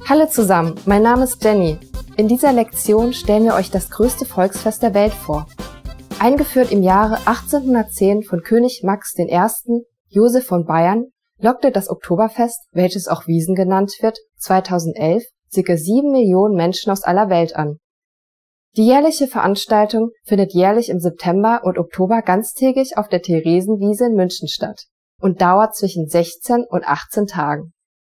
Hallo zusammen, mein Name ist Jenny. In dieser Lektion stellen wir euch das größte Volksfest der Welt vor. Eingeführt im Jahre 1810 von König Max I. Joseph von Bayern, lockte das Oktoberfest, welches auch Wiesn genannt wird, 2011 ca. 7 Millionen Menschen aus aller Welt an. Die jährliche Veranstaltung findet jährlich im September und Oktober ganztägig auf der Theresienwiese in München statt und dauert zwischen 16 und 18 Tagen.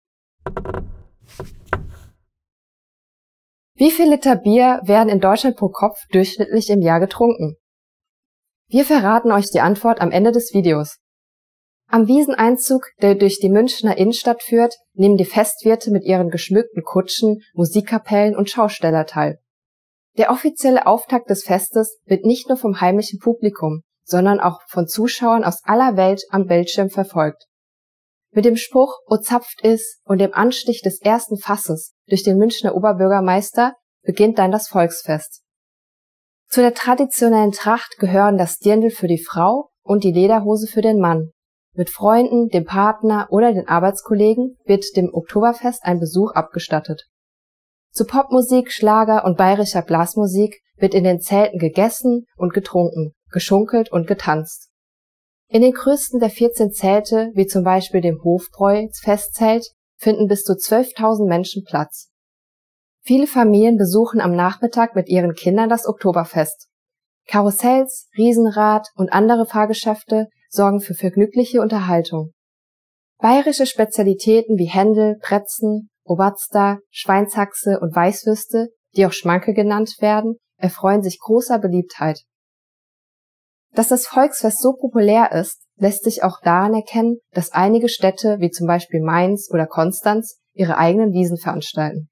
Wie viel Liter Bier werden in Deutschland pro Kopf durchschnittlich im Jahr getrunken? Wir verraten euch die Antwort am Ende des Videos. Am Wieseneinzug, der durch die Münchner Innenstadt führt, nehmen die Festwirte mit ihren geschmückten Kutschen, Musikkapellen und Schausteller teil. Der offizielle Auftakt des Festes wird nicht nur vom heimlichen Publikum, sondern auch von Zuschauern aus aller Welt am Bildschirm verfolgt. Mit dem Spruch "O zapft is" und dem Anstich des ersten Fasses durch den Münchner Oberbürgermeister beginnt dann das Volksfest. Zu der traditionellen Tracht gehören das Dirndl für die Frau und die Lederhose für den Mann. Mit Freunden, dem Partner oder den Arbeitskollegen wird dem Oktoberfest ein Besuch abgestattet. Zu Popmusik, Schlager und bayerischer Blasmusik wird in den Zelten gegessen und getrunken, geschunkelt und getanzt. In den größten der 14 Zelte, wie zum Beispiel dem Hofbräu-Festzelt, finden bis zu 12.000 Menschen Platz. Viele Familien besuchen am Nachmittag mit ihren Kindern das Oktoberfest. Karussells, Riesenrad und andere Fahrgeschäfte sorgen für vergnügliche Unterhaltung. Bayerische Spezialitäten wie Händel, Brezen, Oberster, Schweinshaxe und Weißwürste, die auch Schmanke genannt werden, erfreuen sich großer Beliebtheit. Dass das Volksfest so populär ist, lässt sich auch daran erkennen, dass einige Städte wie zum Beispiel Mainz oder Konstanz ihre eigenen Wiesn veranstalten.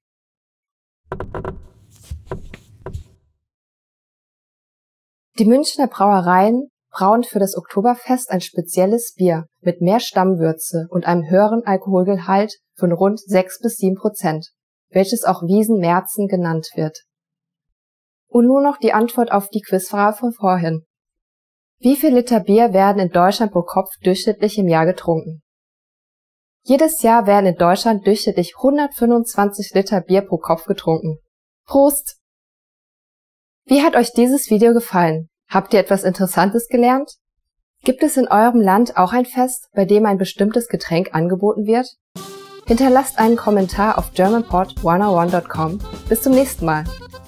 Die Münchner Brauereien brauen für das Oktoberfest ein spezielles Bier mit mehr Stammwürze und einem höheren Alkoholgehalt von rund 6 bis 7%, welches auch Wiesn-Märzen genannt wird. Und nun noch die Antwort auf die Quizfrage von vorhin. Wie viel Liter Bier werden in Deutschland pro Kopf durchschnittlich im Jahr getrunken? Jedes Jahr werden in Deutschland durchschnittlich 125 Liter Bier pro Kopf getrunken. Prost! Wie hat euch dieses Video gefallen? Habt ihr etwas Interessantes gelernt? Gibt es in eurem Land auch ein Fest, bei dem ein bestimmtes Getränk angeboten wird? Hinterlasst einen Kommentar auf germanpod101.com. Bis zum nächsten Mal.